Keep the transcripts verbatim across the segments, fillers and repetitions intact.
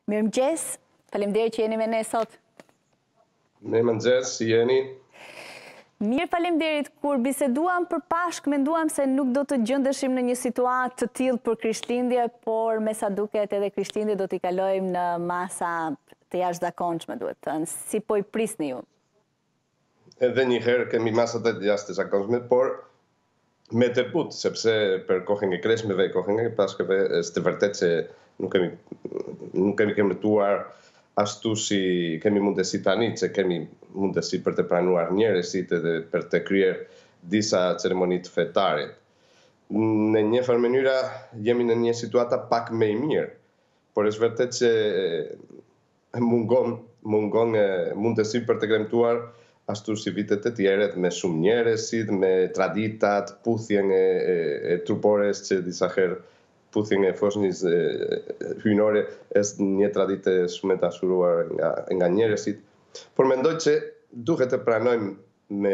Mirëmëngjes, faleminderit që jeni me ne sot. Mirëmëngjes, si jeni? Mirë, faleminderit. Kur biseduam për Pashk, menduam se nuk do të gjendeshim në një situatë të tillë për Krishtlindje, por me sa duket edhe Krishtlindje do t'i kalojmë në masa të jashtëzakonshme, duhet thënë. Si po i prisni ju? Edhe një herë kemi masat e jashtëzakonshme, por me të butë, sepse për kohën e kreshmeve e kohën e Pashkëve, është të vërtet që nuk kemi nuk kemi kemëtuar ashtu si kemi mundësi tani, që kemi mundësi për të pranuar njerëzit edhe për të kryer disa ceremonit fetare. Në një farë mënyra jemi në një situata pak më e mirë, por është vërtet që mungon, mungon mundësi për të kremtuar ashtu si vitet e tjeret, me shumë njerëzit, me traditat, puthjen e, e, e trupores që disa herë puthjen e foshnjës hyjnore është një traditë shumë e dashuruar nga, nga njerëzit. Por mendoj që duhet të pranojmë me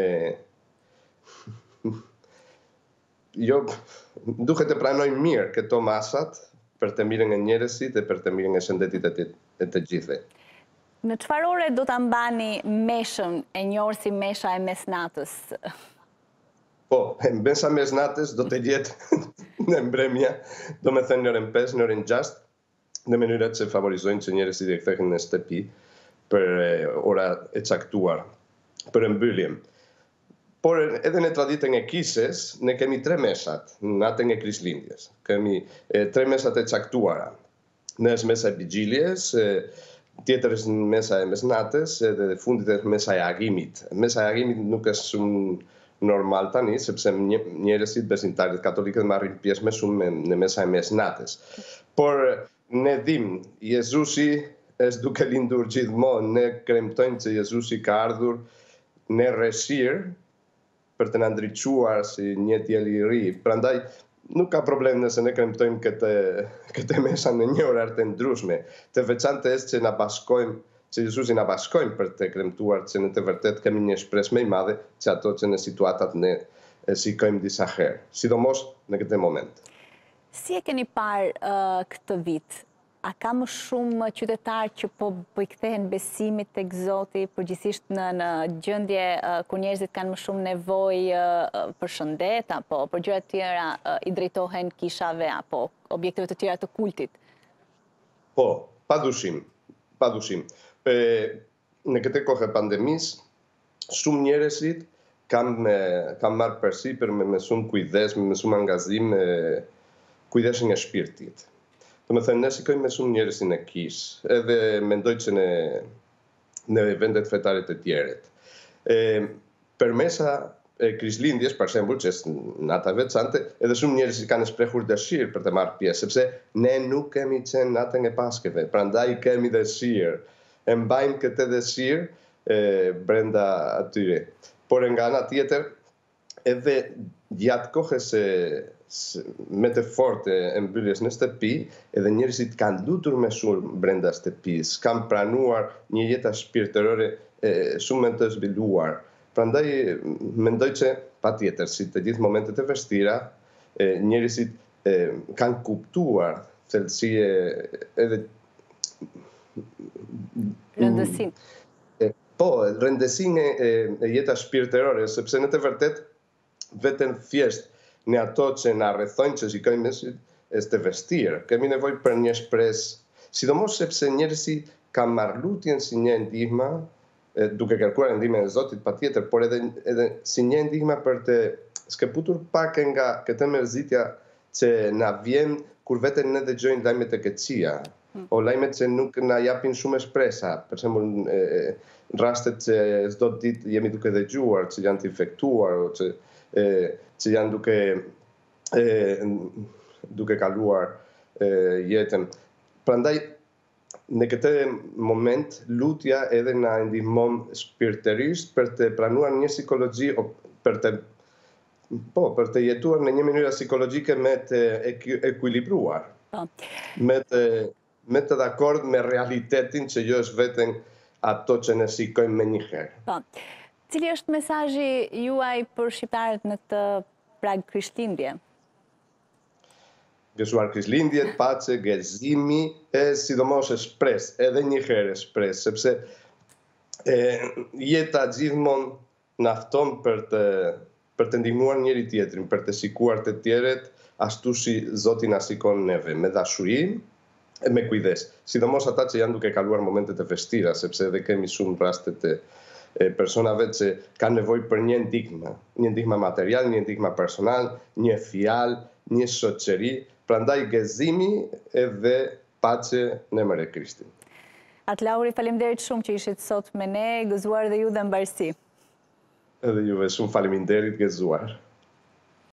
jo, duhet të pranojmë mirë këto masat për të mirën e njerëzit dhe për të mirën e shëndetit e të, e të gjithëve. Në çfarë ore do ta mbani meshën e njohur si mesha e mesnatës? Po, mesa mesnatës do të jetë në mbrëmja, do me thënë në orën pesë, në orën gjashtë, në mënyrat që favorizojnë që njerëzit e kthehen në shtëpi për ora e caktuar, për mbylljen. Por edhe në traditën e kishes, ne kemi tre mesat, në natën e Krishtlindjes. Kemi e, tre mesat e caktuara. Në është mesa e Vigjiljes, tjetër është mesa e mesnatës, edhe fundit është mesa e agimit. Mesa e agimit nuk është shumë normal tani, sepse njerëzit besimtarët katolikët marrin pjesë më shumë në mesa e mesnatës. Por ne dim, Jezusi është duke lindur gjithmonë, ne kremtojmë që Jezusi ka ardhur në rreshir për të na ndriçuar si një diell i ri. Prandaj nuk ka problem nëse ne kremtojmë këtë këtë mesa në një orë të ndryshme. Të veçantë është që na bashkojmë që Jezusi na bashkojmë për të kremtuar që në të vërtet kemi një shpresë më i madhe që ato që në situatat ne shikojmë disa herë, sidomos në këtë moment. Si e keni parë uh, këtë vit? A ka më shumë qytetarë që po, po i kthehen besimit tek Zoti, përgjithsisht në, në gjendje uh, ku njerëzit kanë më shumë nevojë uh, për shëndet apo për gjëra të tjera uh, i drejtohen kishave apo objekteve të tjera të kultit? Po, padyshim, padyshim. Në këtë kohë e pandemisë, shumë njerëzit kanë kanë marrë përsipër me më shumë kujdes, me më shumë angazhim, kujdesin e shpirtit. Do të thënë, ne shikojmë me shumë njerëzin e kish, edhe mendoj që në në vendet fetare të tjeret. Përmesa e Krishtlindjes, për shembull, që është nata veçante, edhe shumë njerëz kanë shprehur dëshirë për të marrë pjesë, sepse ne nuk kemi qenë natën e Pashkëve, prandaj kemi dëshirë. E mbajmë këtë dëshirë e, brenda atyre. Por nga ana tjetër, edhe gjatë kohës e, me të forte e mbylljes në shtëpi, edhe njerëzit kanë lutur me shumë brenda shtëpisë, kanë pranuar një jetë shpirtërore e, shumë të zhvilluar. Prandaj mendoj që patjetër, si të gjithë momentet e vështira, e, njerëzit e, kanë kuptuar thelësie edhe rëndësin. Po, rëndësin e, e jeta shpirtërore, sepse në të vërtet vetëm thjesht në ato që na rrethojnë, që shikojmë mesit, është të vështirë. Kemi nevojë për një shpresë, sidomos sepse njerëzit kanë marrë lutjen si një ndihmë, duke kërkuar ndihmën e Zotit patjetër, por edhe edhe si një ndihmë për të shkëputur pak nga këtë mërzitja që na vjen kur vetëm ne dëgjojmë lajmet e keqësia, o lajmet që nuk na japin shumë shpresa, për shembull rastet që çdo ditë jemi duke dëgjuar që janë të infektuar o që e, që janë duke e, duke kaluar e, jetën. Prandaj në këtë moment lutja edhe na ndihmon shpirtërisht për të pranuar një psikologji o për të po, për të jetuar në një mënyrë psikologjike me të ekuilibruar. Me të me të dakord me realitetin që jo është vetëm ato që ne shikojmë më një herë. Po. Cili është mesazhi juaj për shqiptarët në këtë prag Krishtlindje? gëzuar Krishtlindjet, pace, gëzimi, e sidomos e shpres, edhe një herë e shpres, sepse e, jeta gjithmonë na fton për të për të ndihmuar njëri tjetrin, për të shikuar të tjerët ashtu si Zoti na shikon neve, me dashuri e me kujdes. Sidomos ata që janë duke kaluar momentet e vështira, sepse edhe kemi shumë raste të e, personave që kanë nevojë për një ndihmë, një ndihmë material, një ndihmë personal, një fjalë, një shoqëri, prandaj gëzimi edhe pace në emër e Krishtit. Atë Lauri, faleminderit shumë që ishit sot me ne, gëzuar dhe ju dhe mbarësi. Edhe juve shumë faleminderit, gëzuar.